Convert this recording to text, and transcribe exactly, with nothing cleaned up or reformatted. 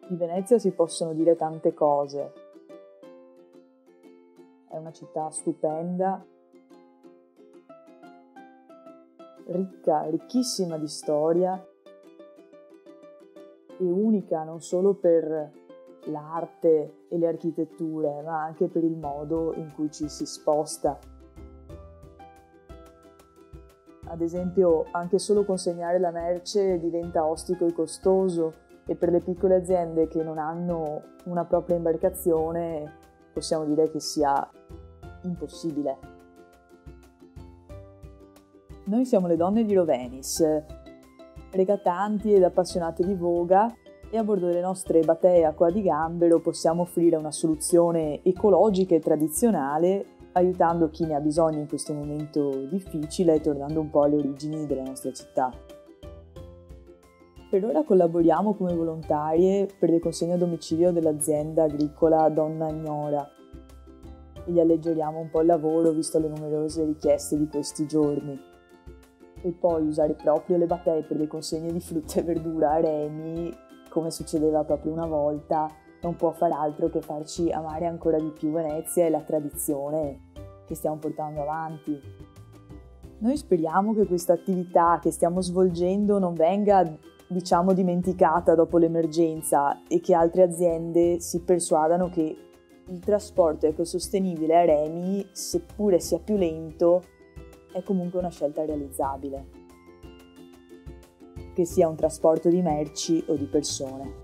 Di Venezia si possono dire tante cose. È una città stupenda, ricca, ricchissima di storia e unica non solo per l'arte e le architetture, ma anche per il modo in cui ci si sposta. Ad esempio, anche solo consegnare la merce diventa ostico e costoso e per le piccole aziende che non hanno una propria imbarcazione possiamo dire che sia impossibile. Noi siamo le donne di Rovenis, regattanti ed appassionate di voga, e a bordo delle nostre batee acqua di gambero possiamo offrire una soluzione ecologica e tradizionale, aiutando chi ne ha bisogno in questo momento difficile e tornando un po' alle origini della nostra città. Per ora collaboriamo come volontarie per le consegne a domicilio dell'azienda agricola Donna Ignora e gli alleggeriamo un po' il lavoro visto le numerose richieste di questi giorni. E poi usare proprio le batee per le consegne di frutta e verdura a remi, come succedeva proprio una volta, non può far altro che farci amare ancora di più Venezia e la tradizione che stiamo portando avanti. Noi speriamo che questa attività che stiamo svolgendo non venga, diciamo, dimenticata dopo l'emergenza e che altre aziende si persuadano che il trasporto ecosostenibile a remi, seppure sia più lento, è comunque una scelta realizzabile, che sia un trasporto di merci o di persone.